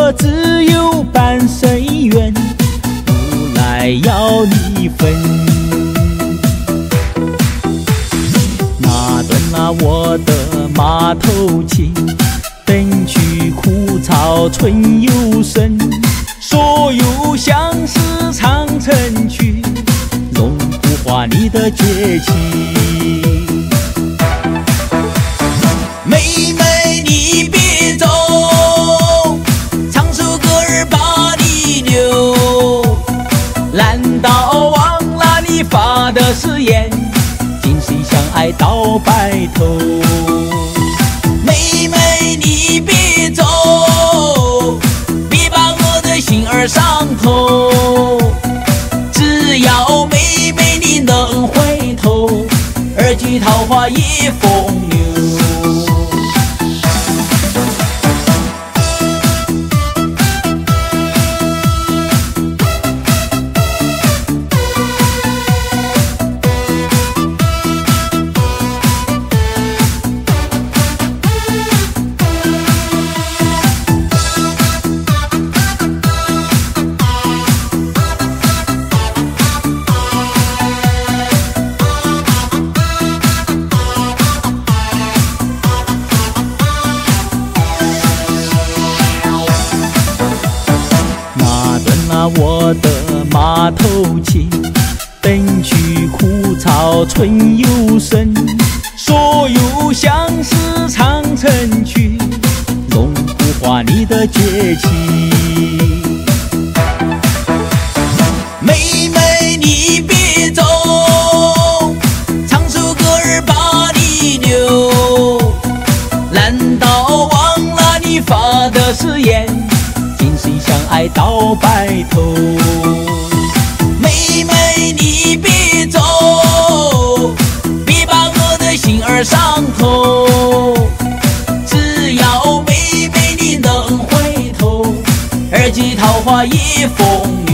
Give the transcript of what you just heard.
我只有半生缘，不来要你分。哪段啊我的马头琴，等去枯草春又生。所有相思唱成曲，容不化你的绝情。妹妹你别走，唱首歌儿把你留。难道忘了你发的誓言，今生相爱到白头？妹妹你别走，别把我的心儿伤透。只要妹妹你能回头，二句桃花也风流。我的马头琴，等去枯草春又生。所有相思唱成曲，容不化你的绝情。妹妹你别走，唱首歌儿把你留。难道忘了你发的誓言，今生相爱到白头？妹妹你别走，别把我的心儿伤透。只要妹妹你能回头，二句桃花也风流。